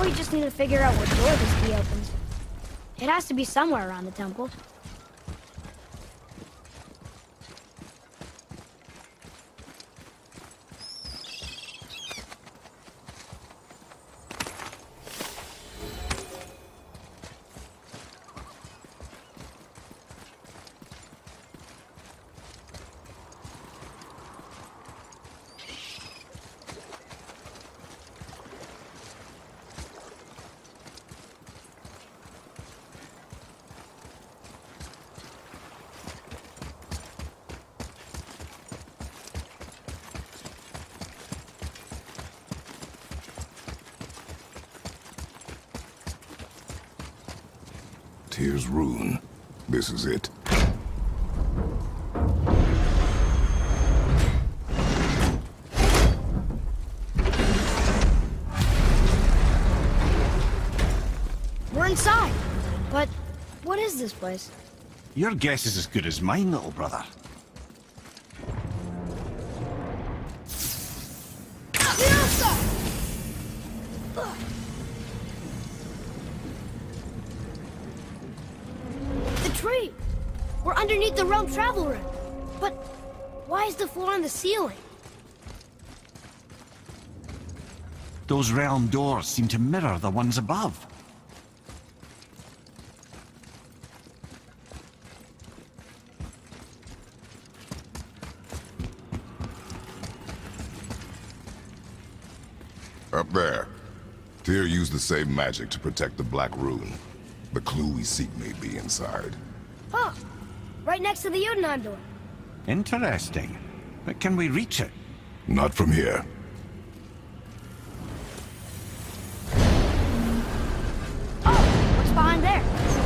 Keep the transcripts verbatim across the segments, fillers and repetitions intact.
we just need to figure out what door this key opens. It has to be somewhere around the temple. Here's Rune. This is it. We're inside. But what is this place? Your guess is as good as mine, little brother. Tree! We're underneath the realm travel room. But why is the floor on the ceiling? Those realm doors seem to mirror the ones above. Up there. Tyr used the same magic to protect the Black Rune. The clue we seek may be inside. Huh. Right next to the Jotunheim door. Interesting. But can we reach it? Not from here. Oh, what's behind there?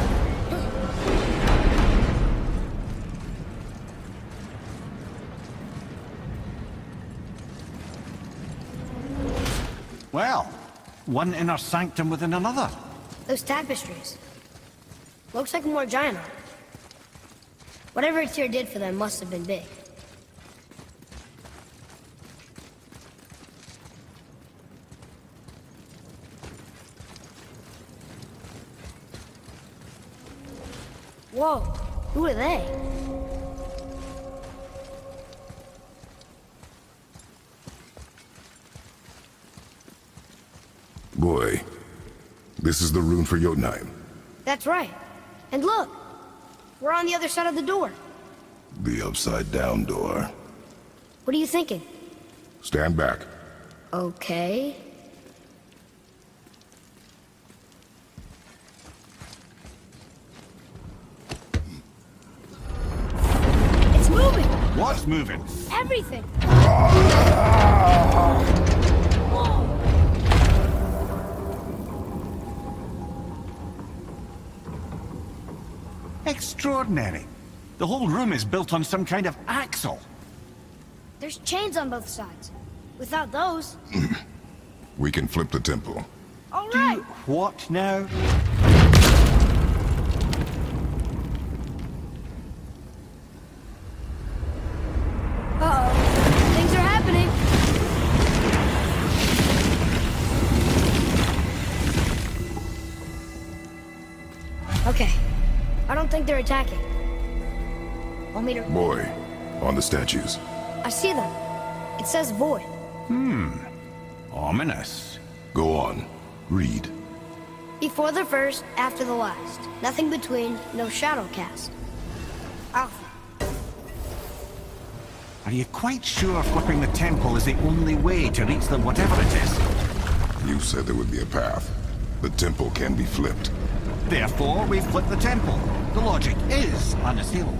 Well, one inner sanctum within another. Those tapestries. Looks like more giant art. Whatever Tyr did for them must have been big. Whoa, who are they? Boy, this is the rune for Jotunheim. That's right. And look, we're on the other side of the door. The upside-down door. What are you thinking? Stand back. Okay. It's moving! What's moving? Everything! Extraordinary. The whole room is built on some kind of axle. There's chains on both sides. Without those... We can flip the temple. All right! Do what now? Uh-oh. Things are happening. Okay. I don't think they're attacking. Want me to... Boy, on the statues. I see them. It says void. Hmm. Ominous. Go on. Read. Before the first, after the last. Nothing between, no shadow cast. Alpha. Are you quite sure flipping the temple is the only way to reach the whatever it is? You said there would be a path. The temple can be flipped. Therefore, we flip the temple. The logic is unassailable.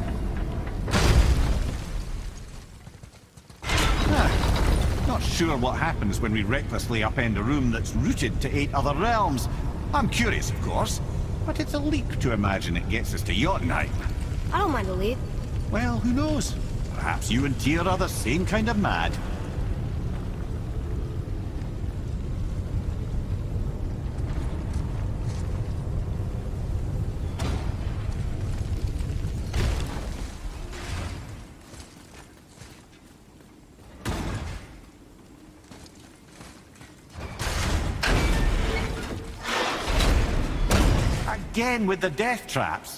Ah, not sure what happens when we recklessly upend a room that's rooted to eight other realms. I'm curious, of course, but it's a leap to imagine it gets us to Jotunheim. I don't mind a leap. Well, who knows? Perhaps you and Tyr are the same kind of mad. Again with the death traps.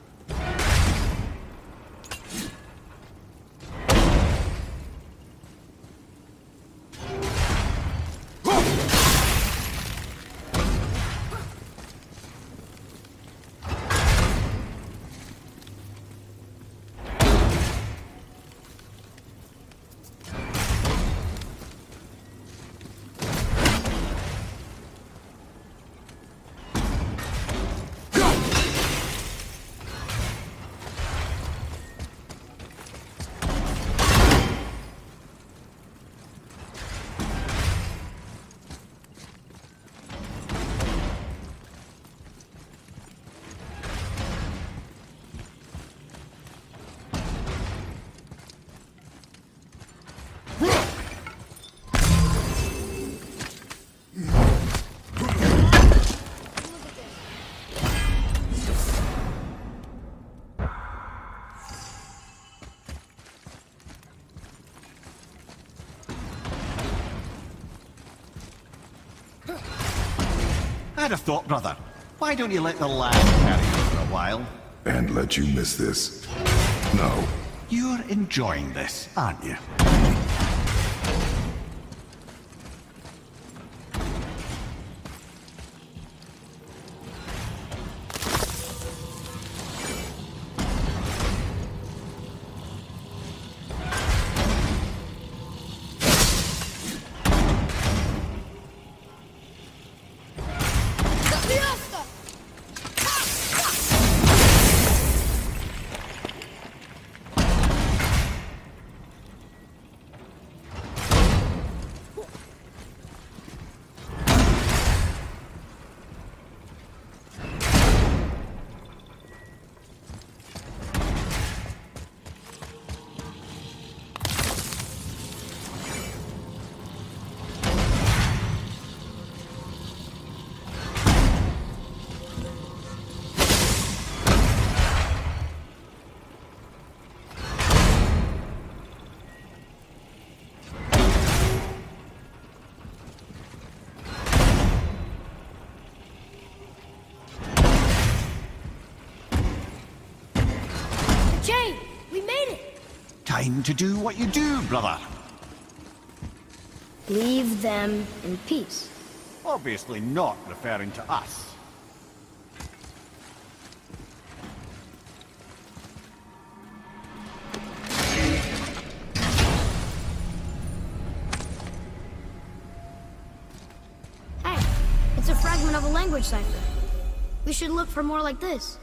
I'd have thought, brother, why don't you let the lad carry you for a while? And let you miss this? No. You're enjoying this, aren't you? Time to do what you do, brother. Leave them in peace. Obviously not referring to us. Hey, it's a fragment of a language cipher. We should look for more like this.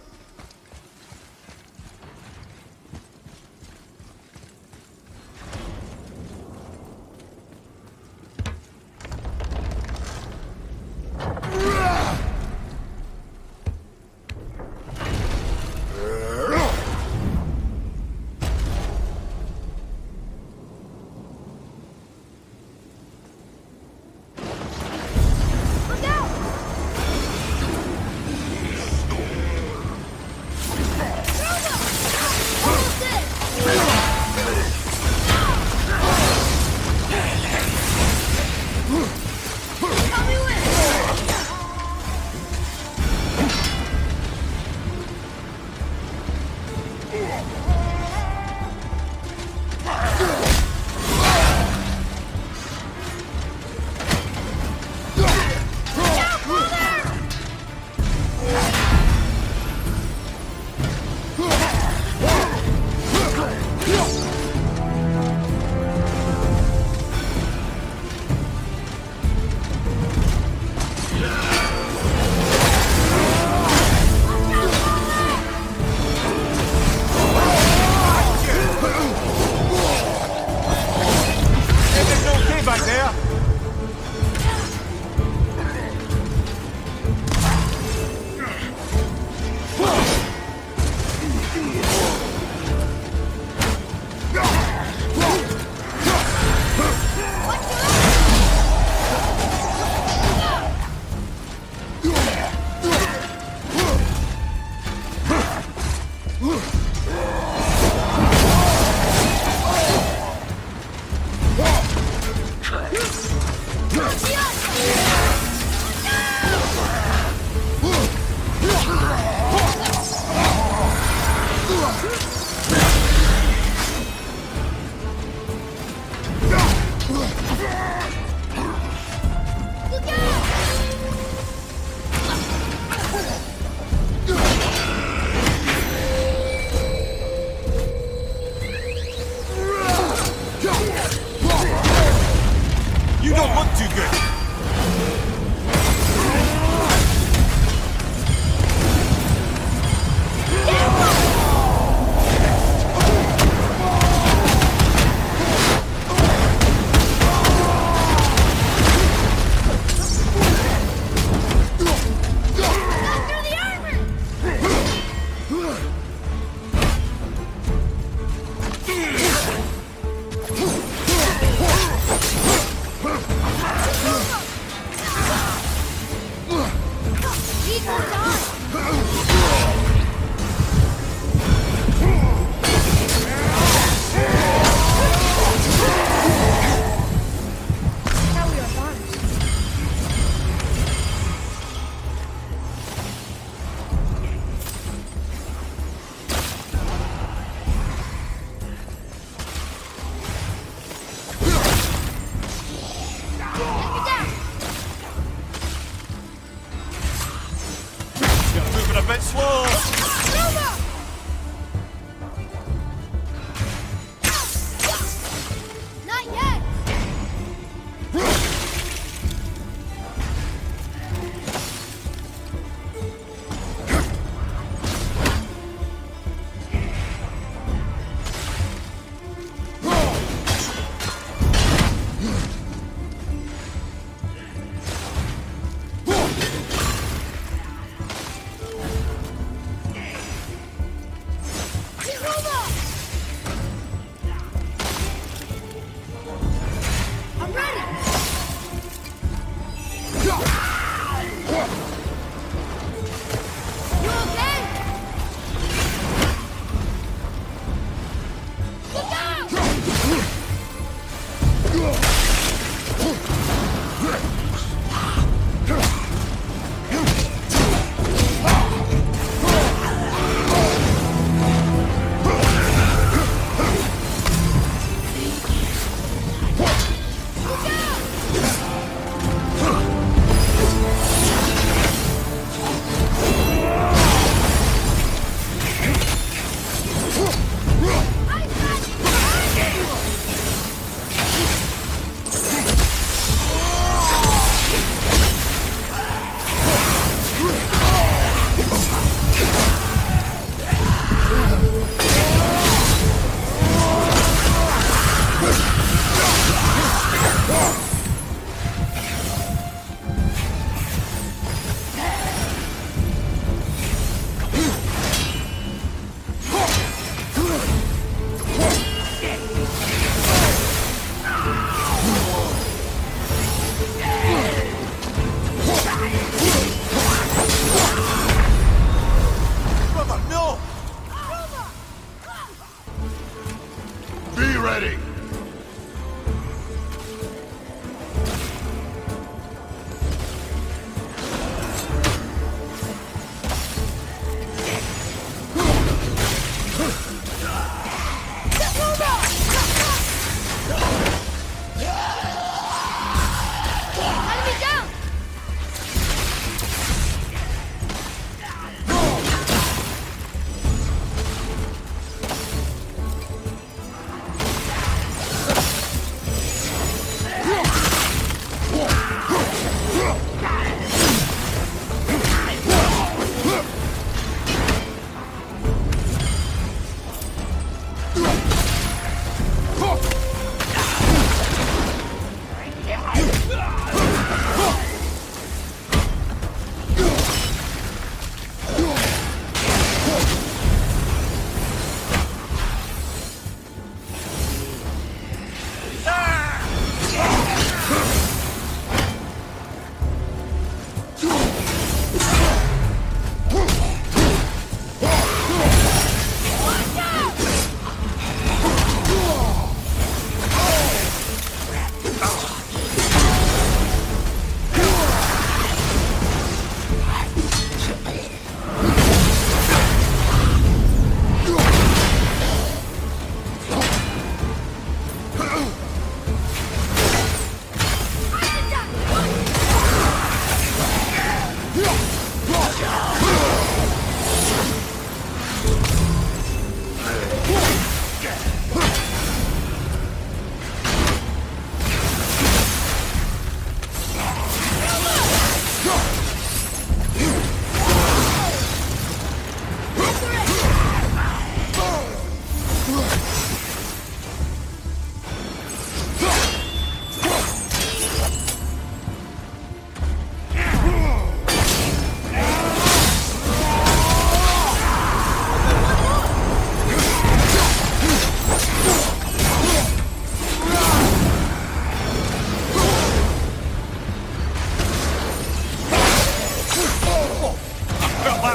No! don't look too good. Get down!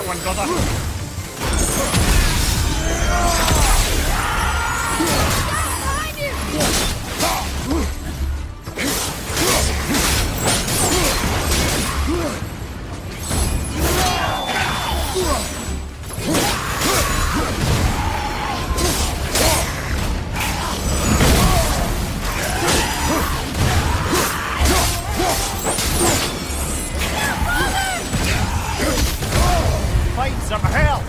one, brother. Behind you! Fight some hell!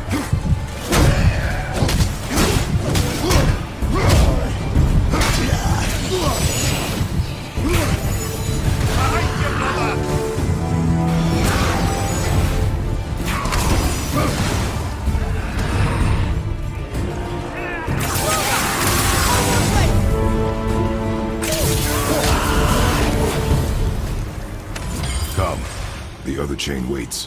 Behind you, brother! Come. The other chain waits.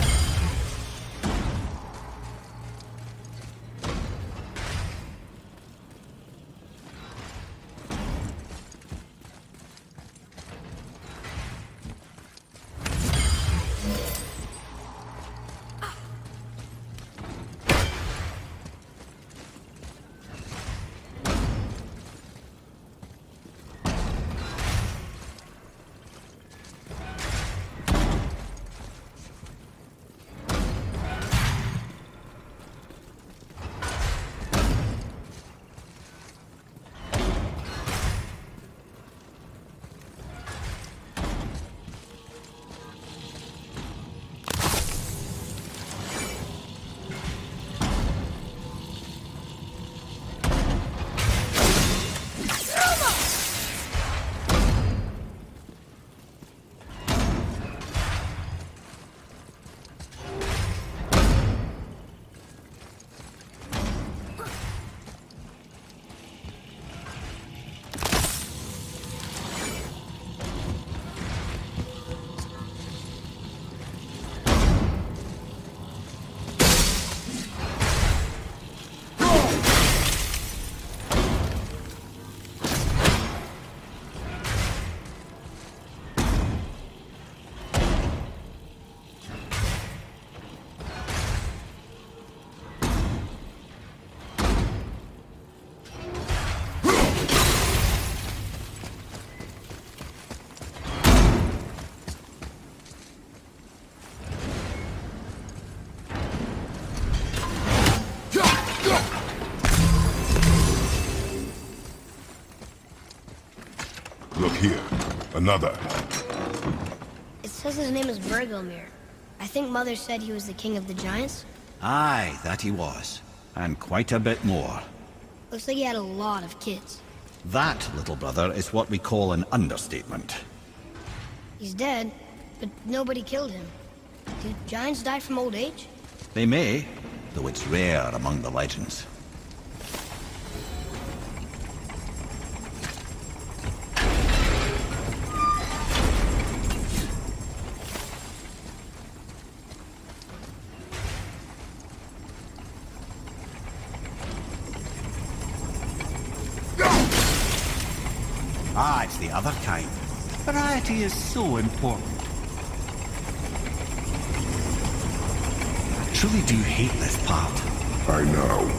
Look here. Another. It says his name is Bergelmir. I think Mother said he was the king of the giants. Aye, that he was. And quite a bit more. Looks like he had a lot of kids. That, little brother, is what we call an understatement. He's dead, but nobody killed him. Do giants die from old age? They may, though it's rare among the legends. Ah, it's the other kind. Variety is so important. I truly do hate this part. I know.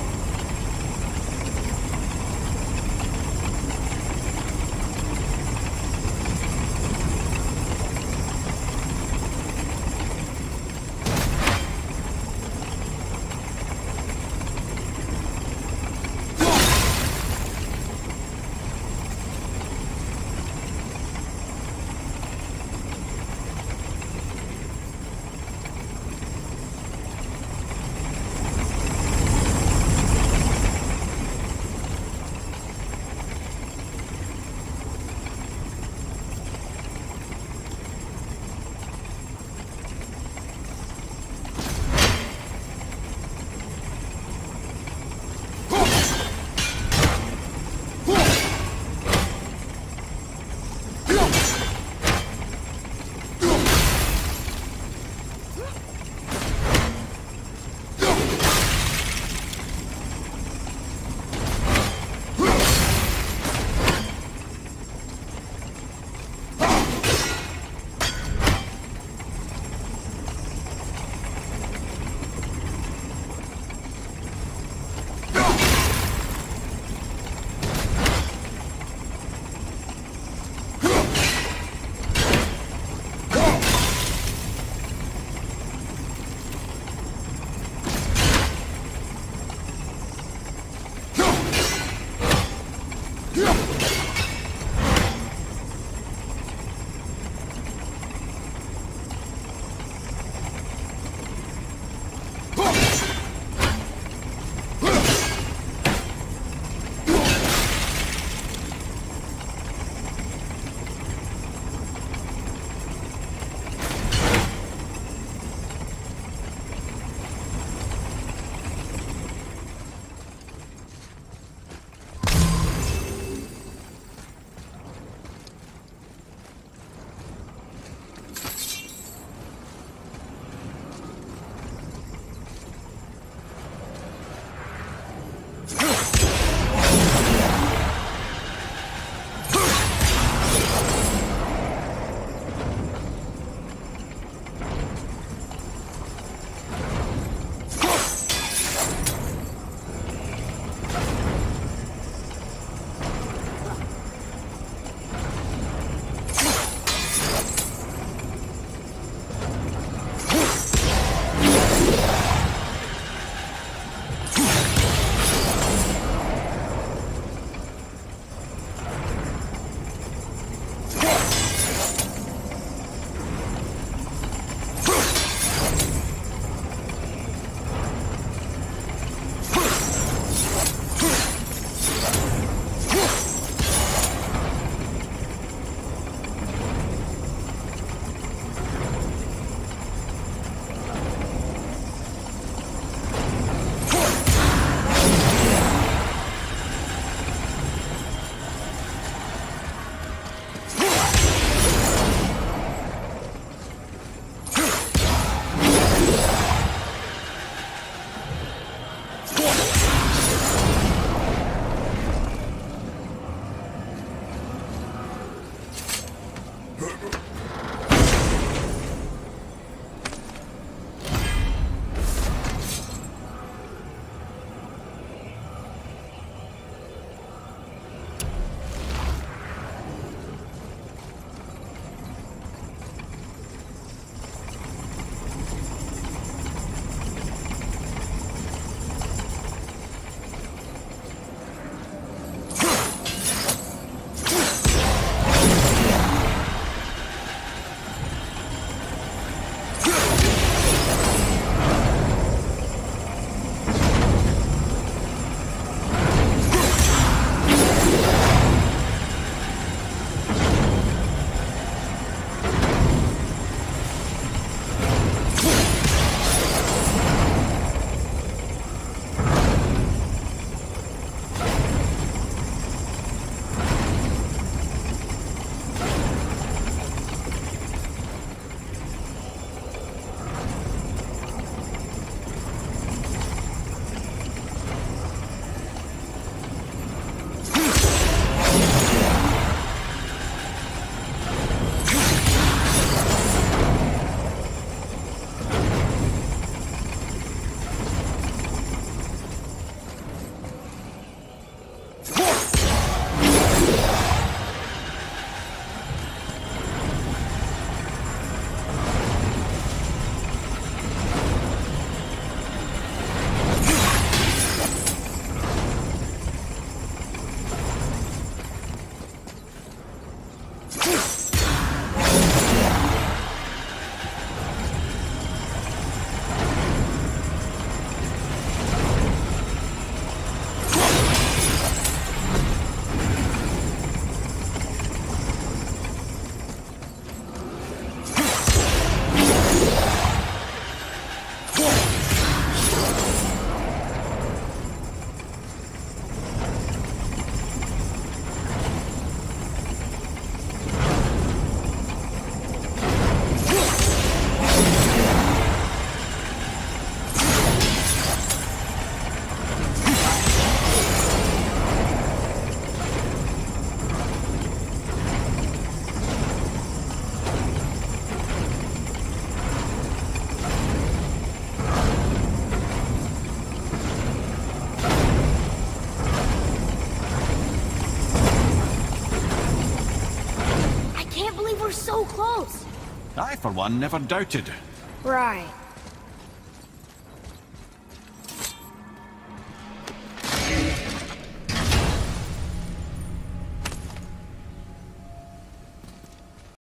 were so close. I, for one, never doubted. Right.